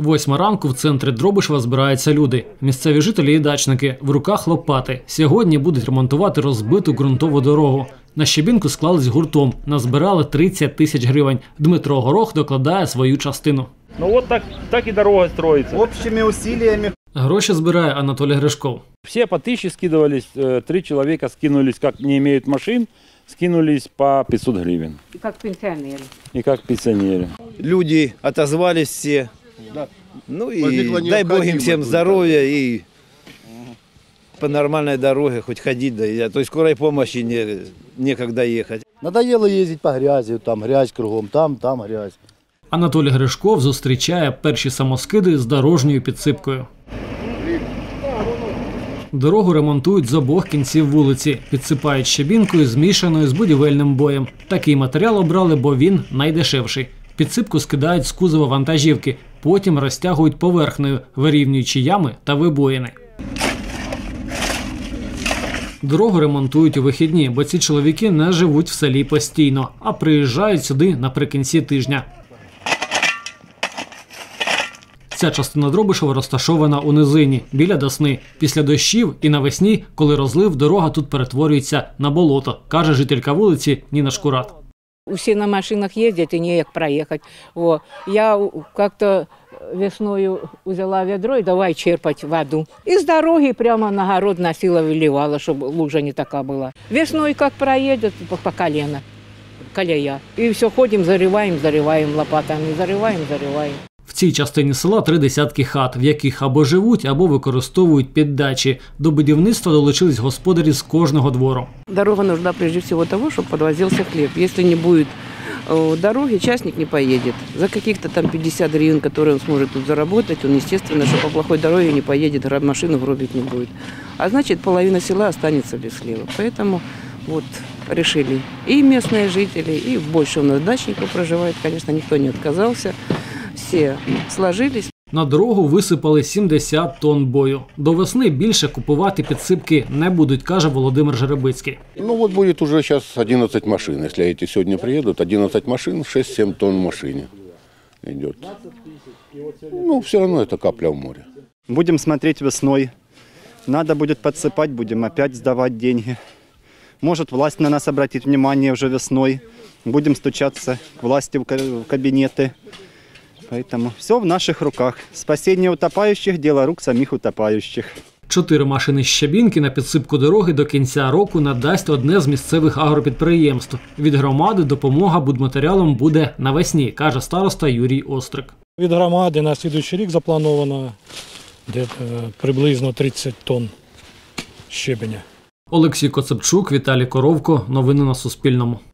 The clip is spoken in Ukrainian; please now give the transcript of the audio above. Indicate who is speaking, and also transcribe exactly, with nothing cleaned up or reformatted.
Speaker 1: Восьма ранку в центрі Дробишева збираються люди. Місцеві жителі і дачники. В руках лопати. Сьогодні будуть ремонтувати розбиту ґрунтову дорогу. На щебінку склались гуртом. Назбирали тридцять тисяч гривень. Дмитро Горох докладає свою частину.
Speaker 2: Ну от так, так і дорога строїться.
Speaker 3: Общими усилиями.
Speaker 1: Гроші збирає Анатолій Гришков.
Speaker 2: Всі по тисячі скидувались, три чоловіка скинулись, як не мають машин, скинулись по пятьсот гривень.
Speaker 4: И как пенсионеры.
Speaker 2: І як пенсіонери.
Speaker 3: Люди отозвались все. Ну и дай Бог им всем здоровья и по нормальной дороге хоть ходить, да, то есть скорой помощи не, некогда ехать.
Speaker 5: Надоело ездить по грязи, там грязь кругом, там, там грязь.
Speaker 1: Анатолій Гришков зустрічає перші самоскиди з дорожньою підсипкою. Дорогу ремонтують з обох кінців вулиці. Підсипають щебінкою, змішаною з будівельним боєм. Такий матеріал обрали, бо він найдешевший. Підсипку скидають з кузова вантажівки, потім розтягують поверхнею, вирівнюючи ями та вибоїни. Дорогу ремонтують у вихідні, бо ці чоловіки не живуть в селі постійно, а приїжджають сюди наприкінці тижня. Ця частина Дробишева розташована у низині, біля Десни. Після дощів і навесні, коли розлив, дорога тут перетворюється на болото, каже жителька вулиці Ніна Шкурат.
Speaker 4: Все на машинах ездят и не як проехать. О, я как-то весною взяла ведро и давай черпать воду. И с дороги прямо на огород носила, выливала, чтобы лужа не такая была. Весной как проедет по, по колено, колея. И все ходим, зарываем, зарываем лопатами, зарываем, зарываем.
Speaker 1: В цій частині села три десятки хат, в яких або живуть, або використовують під дачі. До будівництва долучились господарі з кожного двору.
Speaker 6: Дорога нужна прежде всего того, чтобы подвозился хлеб. Если не будет дороги, частник не поедет. За каких-то там пятьдесят гривен, которые он сможет тут заработать, он, естественно, что по плохой дороге не поедет, машину гробить не будет. А значит, половина села останется без хлеба. Поэтому вот решили и местные жители, и больше у нас дачников проживает, конечно, никто не отказался. Всі сложились.
Speaker 1: На дорогу висипали сімдесят тонн бою. До весни більше купувати підсипки не будуть, каже Володимир Жеребицький.
Speaker 7: Ну вот будет уже сейчас одиннадцать машин. Если эти сегодня приедут, одиннадцать машин, шесть-семь тонн в машине идет. Ну все равно это капля в море.
Speaker 5: Будем смотреть весной. Надо будет подсыпать, будем опять сдавать деньги. Может, власть на нас обратит внимание уже весной. Будем стучаться к власти в кабинеты. Поэтому все в наших руках. Спасение утопающих – дело рук самих утопающих.
Speaker 1: Чотири машини щебінки на підсипку дороги до кінця року надасть одне з місцевих агропідприємств. Від громади допомога будматеріалом буде навесні, каже староста Юрій Острик.
Speaker 8: Від громади на наступний рік заплановано приблизно тридцять тонн щебеня.
Speaker 1: Олексій Коцепчук, Віталій Коровко. Новини на Суспільному.